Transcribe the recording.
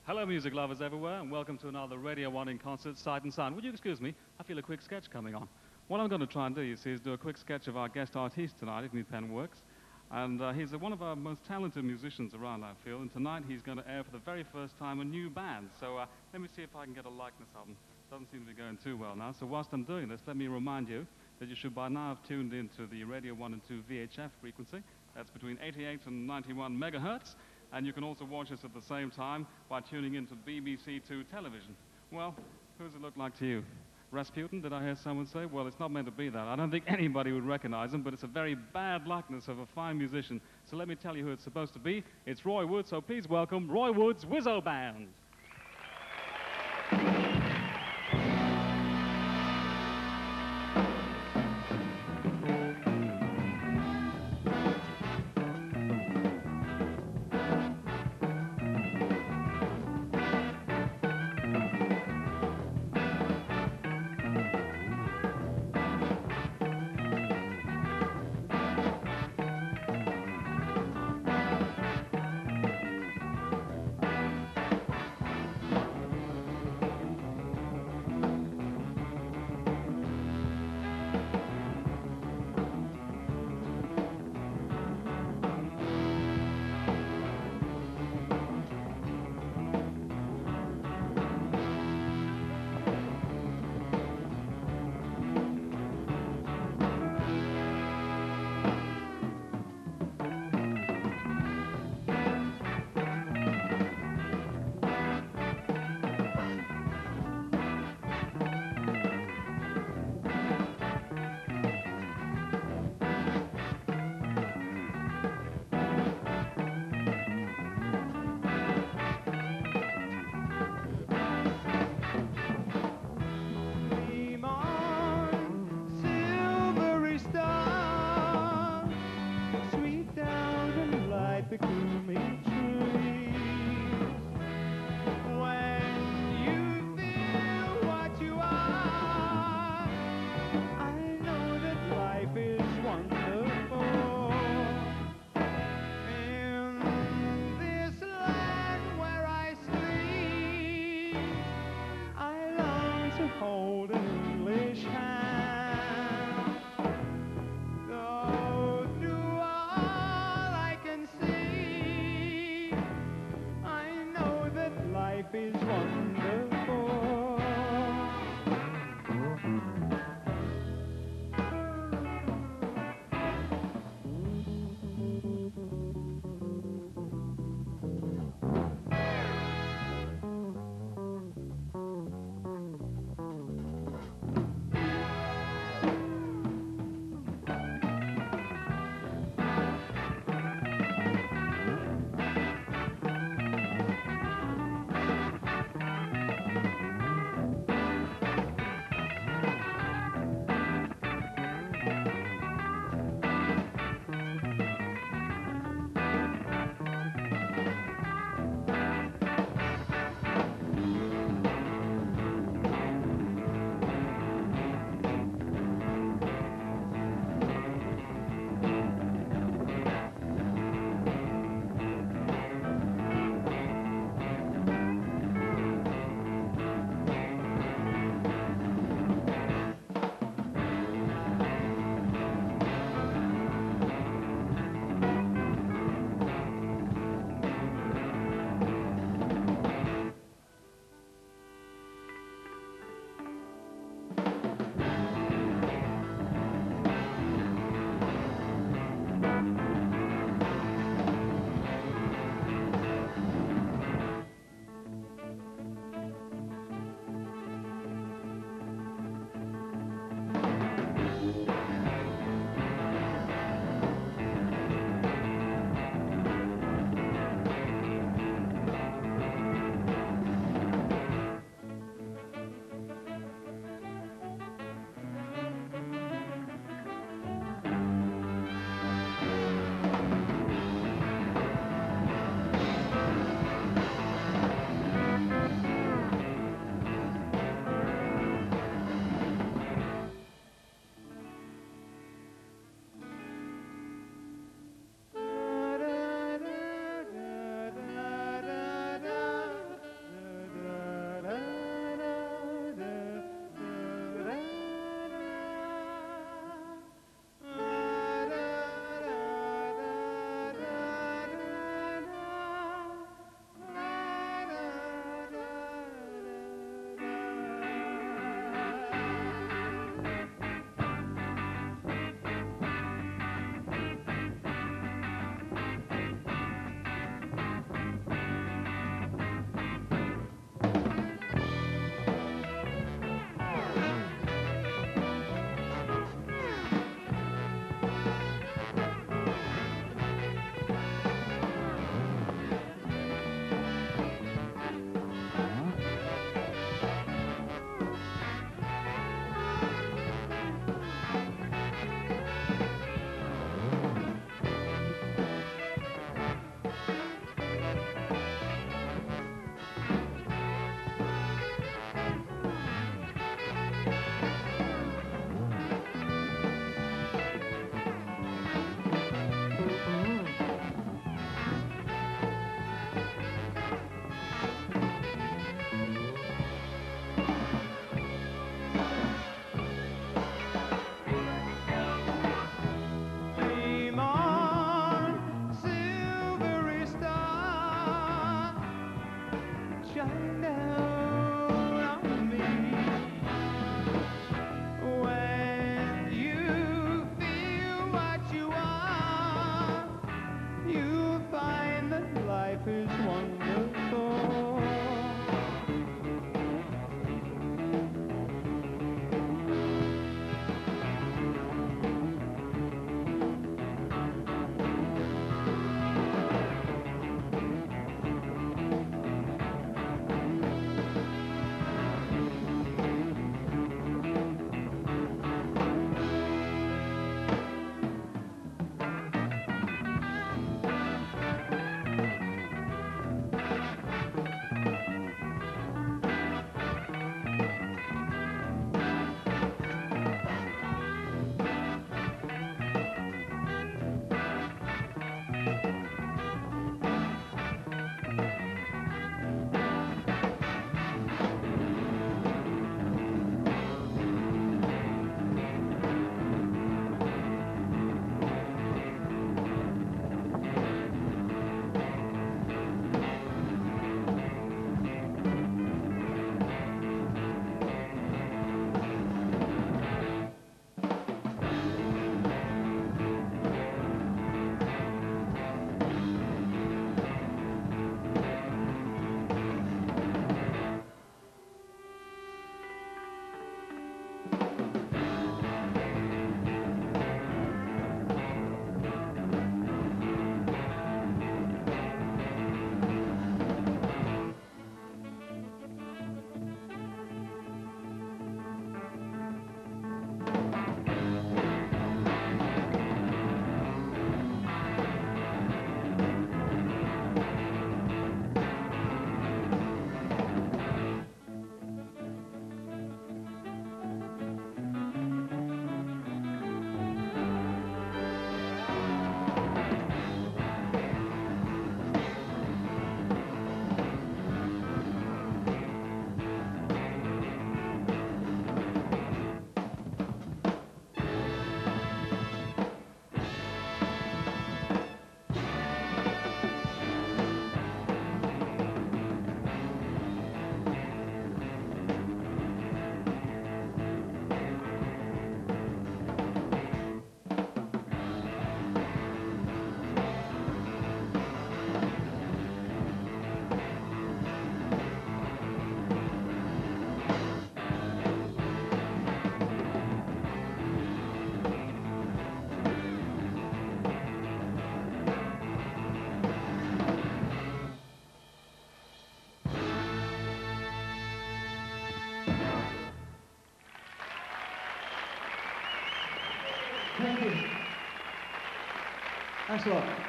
Hello, music lovers everywhere, and welcome to another Radio 1 in concert, Sight and Sound. Would you excuse me? I feel a quick sketch coming on. What I'm going to try and do, you see, is do a quick sketch of our guest artist tonight, if my pen works. And he's one of our most talented musicians around, I feel, and tonight he's going to air for the very first time a new band. So let me see if I can get a likeness of him. Doesn't seem to be going too well now. So whilst I'm doing this, let me remind you that you should by now have tuned into the Radio 1 and 2 VHF frequency. That's between 88 and 91 megahertz. And you can also watch us at the same time by tuning into BBC 2 television. Well, who does it look like to you? Rasputin, did I hear someone say? Well, it's not meant to be that. I don't think anybody would recognize him, but it's a very bad likeness of a fine musician. So let me tell you who it's supposed to be. It's Roy Wood, so please welcome Roy Wood's Wizzo Band. Thank you. Thanks a lot.